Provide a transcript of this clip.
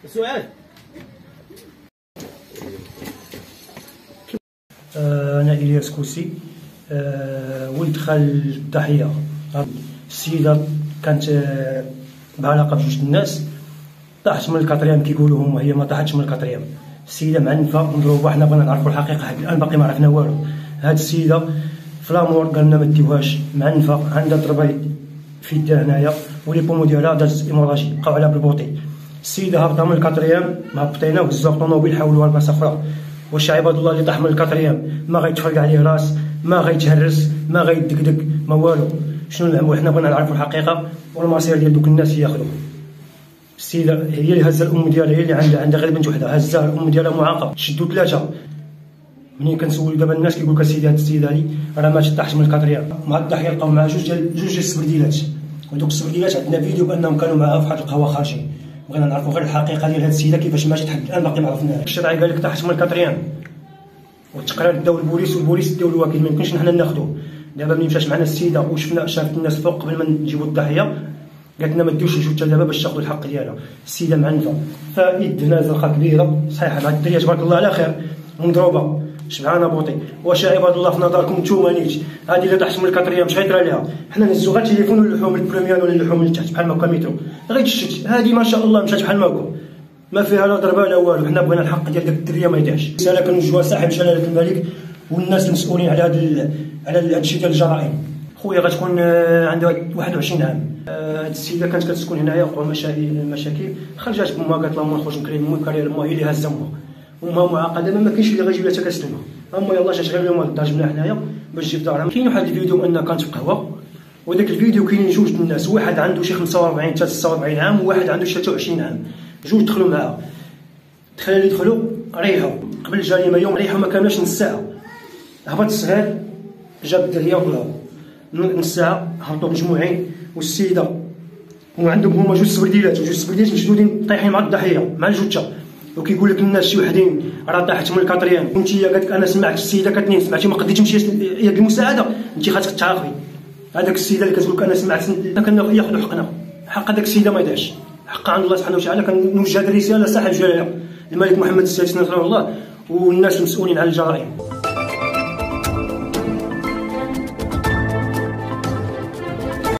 سؤال. أنا إلياس كوسي، ولد خال الضحية. السيدة كانت بعلاقة بجوج الناس، طاحت من الكاتريام كيقولوا هما، هي ما طاحتش من الكاتريام. السيدة معنفة مضروبة، حنا بغينا نعرفوا الحقيقة حتى الآن باقي ما عرفنا والو. هاد السيدة في لامور قالنا ما ديوهاش، معنفة عندها ضربة في يدها هنايا ولي بومو ديالها دازت ايموراجي، بقاو عليها بالبوطي. السيدة هابطة من الكاتريام، مهبطينها وهزوها الطوموبيل حولوها لبلاصة أخرى. واش عباد الله اللي طاح من الكاتريام ما غيتفرق عليه راس، ما غيتهرس، ما غيدقدق، ما والو. شنو نعملو؟ حنا بغينا نعرفوا الحقيقة والمصير ديال دوك الناس ياخذوه. السيدة هي اللي هزة الأم ديالها، هي اللي عندها غير بنت وحدة، هزها الأم ديالها معاقة، شدو ثلاثة. منين كنسولو دابا الناس كيقولك السيدة هاد السيدة هادي راه ما طاحتش من الكاتريام. مع الضحية لقاو معاها جوج ديال السبرديلات، ودوك السبرديلات عندنا فيديو بأنهم كانوا معاها في واحد القهوة خارجين. بغينا نعرفوا غير الحقيقة ديال هاد السيدة كيفاش ماتت، حتى الآن باقي ما عرفناهاش. الشرعي قال لك طاحت من الكاتريام، والتقرير داو البوليس والبوليس داو الوكيل، ما يمكنش حنا ناخذوه. دابا ملي مشات معنا السيده وشفنا شافت الناس فوق قبل ما نجيبوا الضحيه، قالت لنا ما ديوش الجثه دابا باش تاخذوا الحق ديالها. السيده معنفه فيدنا زرقاء كبيره صحيحه، مع الدريه تبارك الله على خير ومضروبه شبعانه بوطي. واش عباد الله في نظركم نتوما نيت هذه اللي طاحت من الكاتريام اش غيطرى لها؟ حنا نهزو غير التليفون ونلوحو من البروميان ولا نلوحو من التحت بحال هكا مترو غيتشت. هذه ما شاء الله مشات بحال هكا، ما فيها لا ضربه لا والو. حنا بغينا الحق ديال داك الدريه ما يضيعش. رساله كنوجهوها صاحب جلاله الملك والناس المسؤولين على هذا الشيء ديال الجرائم. خويا غتكون عندها 21 عام. هاد السيده كانت كتسكن هنايا، وقعوا مشاكل، خرجات بامها قالت لها ما نخرج نكري امي، كاري امها هي اللي هازه امها معقده، ما كاينش اللي غيجيب لها حتى كتسلمها. اما يلاه جات غير اليوم الدار جبنا حنايا باش تجي في دارها. كاين واحد الفيديو انها كانت في قهوه، وداك الفيديو كاينين جوج الناس، واحد عنده شي 45 حتى 46 عام، وواحد عنده شي 23 عام، جوج دخلوا معاها. الدخله اللي دخلوا ريحوا قبل الجريمه يوم، ريحوا ما كانوش نص ساعه. هبط الصغير جاب الدريه وطلعوا نص ساعه، هبطوا مجموعين. والسيده وعندهم هما جوج سبرديلات مشدودين طايحين مع الضحيه مع الجثه، وكيقول لك الناس شي وحدين راه طاحت من الكاتريام. انت قالت لك انا سمعت السيده كتنين، سمعتي ما قديتي تمشي ياك المساعده، انت خاصك تعاقبي. هذاك السيده اللي كتقول لك انا سمعت، كناخذوا حقنا، حق هذاك السيده ما يضيعش، حق عند الله سبحانه وتعالى. كنوجه هذه الرساله لصاحب الجلاله الملك محمد السادس نصره الله والناس المسؤولين على الجرائم.